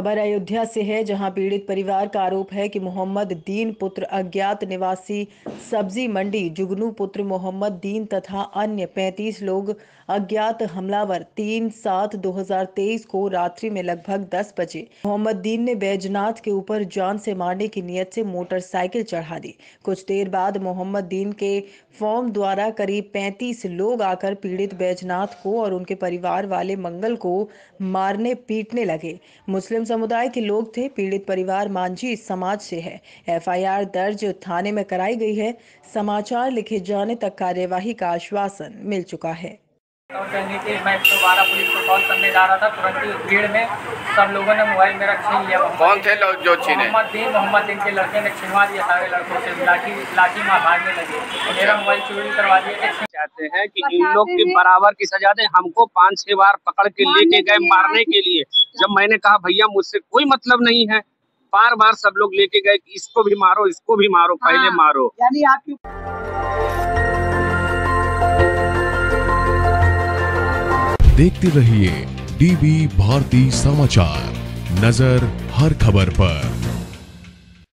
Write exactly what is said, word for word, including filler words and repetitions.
खबर अयोध्या से है, जहां पीड़ित परिवार का आरोप है कि मोहम्मद दीन पुत्र अज्ञात निवासी सब्जी मंडी जुगनू पुत्र मोहम्मद दीन तथा अन्य पैंतीस लोग अज्ञात हमलावर तीन सात दो हजार तेईस को रात्रि में लगभग दस बजे मोहम्मद दीन ने बैजनाथ के ऊपर जान से मारने की नियत से मोटरसाइकिल चढ़ा दी। कुछ देर बाद मोहम्मद दीन के फॉर्म द्वारा करीब पैंतीस लोग आकर पीड़ित बैजनाथ को और उनके परिवार वाले मंगल को मारने पीटने लगे। मुस्लिम समुदाय के लोग थे। पीड़ित परिवार मांझी समाज से है। एफ आई आर दर्ज थाने में कराई गई है। समाचार लिखे जाने तक कार्यवाही का आश्वासन मिल चुका है। और कहने की मैं एक सौ बारह पुलिस को कॉल करने जा रहा था, तुरंत ही उस भीड़ में सब लोगों ने मोबाइल मेरा छीन लिया। कौन थे लोग जो छीने? मोहम्मद दीन मोहम्मद दीन के लड़के ने छिनवा दिया सारे लड़कों से। लाठी लाठी मार भागने लगे, मेरा मोबाइल चोरी करवा दिया। चाहते हैं कि इन लोग की बराबर की सजा दें। हमको पाँच छह बार पकड़ के लेके गए मारने के लिए। जब मैंने कहा भैया मुझसे कोई मतलब नहीं है, बार बार सब लोग लेके गए कि इसको भी मारो इसको भी मारो, पहले मारो। यानी आपकी देखते रहिए डीवी भारती समाचार, नजर हर खबर पर।